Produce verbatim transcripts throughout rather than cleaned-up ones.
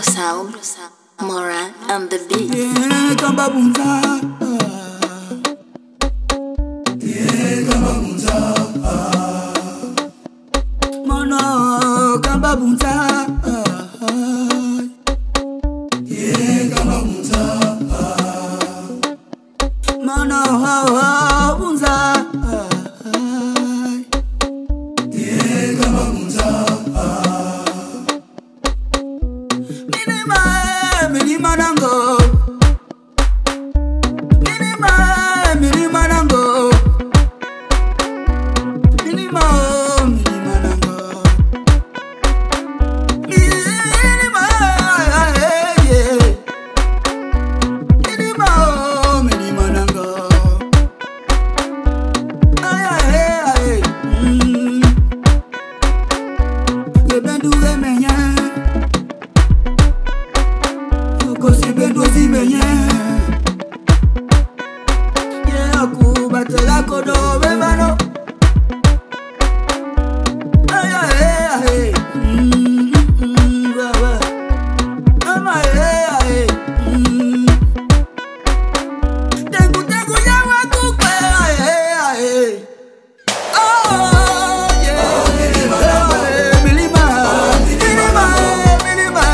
Sound, Moran and the beat. Yeah, kamba bunza. Yeah, kamba bunza. Mono kamba bunza. Yeah, kamba bunza. Mono bunza. Yeah, kamba bunza. Milima nango, milima, milima nango, milima, milima nango, milima, yeah, milima, milima nango, ay ay ay, mm, le bendu emenya. Kosi bendo zimenye yeah aku batela kodo bebano ay ay ay mm mm baba ama ay ay mm tengu tengu ya waku kwe ay ay oh yeah milima milima milima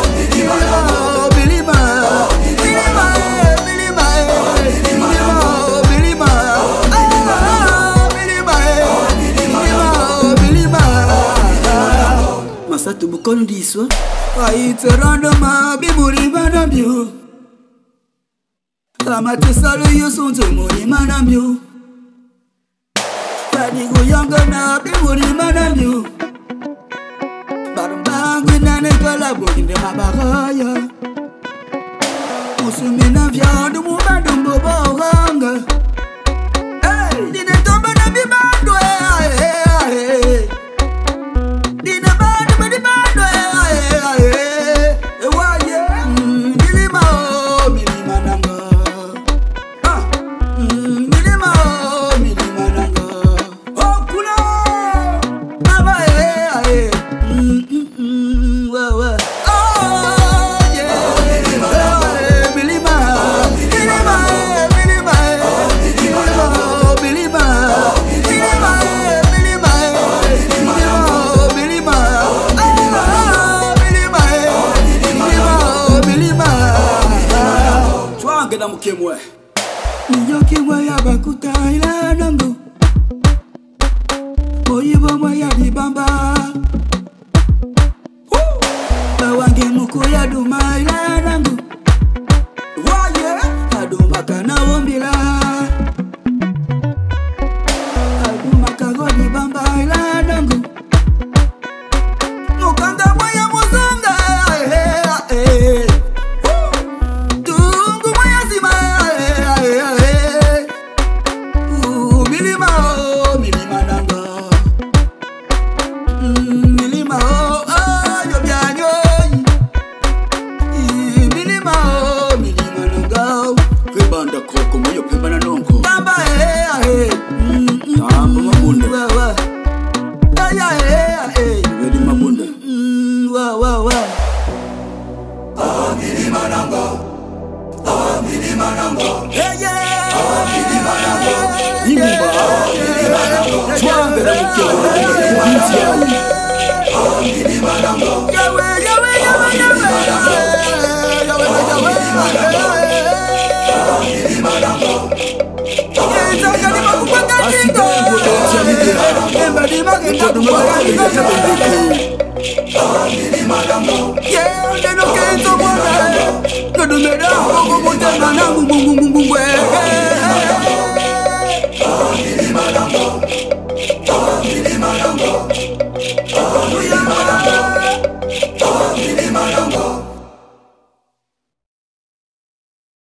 Masatu bukono diswa Waite randoma bimuri manambyo Kamate salo yosunto muri manambyo Padigo yanga na bimuri manambyo Barumbangu nane kalabo inde mabagaya Musumi na vyandu mubandumbo bohanga Hey, dine tomba na bibando hey, hey, hey. Mukemwe Niyo kimwe ya bakuta ila nangu Moyibo mwe ya dibamba Bawangi muku ya duma ila nangu Waye Aduma kana wombila Aduma kago dibamba ila nangu Mukanda mwe ya muzunga Eh eh eh Banda koko moyo pemba na nonko Bamba eh eh Tamba mabunda wa wa Ay ay ay Wedi mabunda Wa wa wa Ah milima nango Ah milima nango Yeah yeah Ah milima nango Nimba milima nango Chwanga na mkeo Ah milima nango Yawe yawe yawe yawe Yawe yawe yawe Yeah,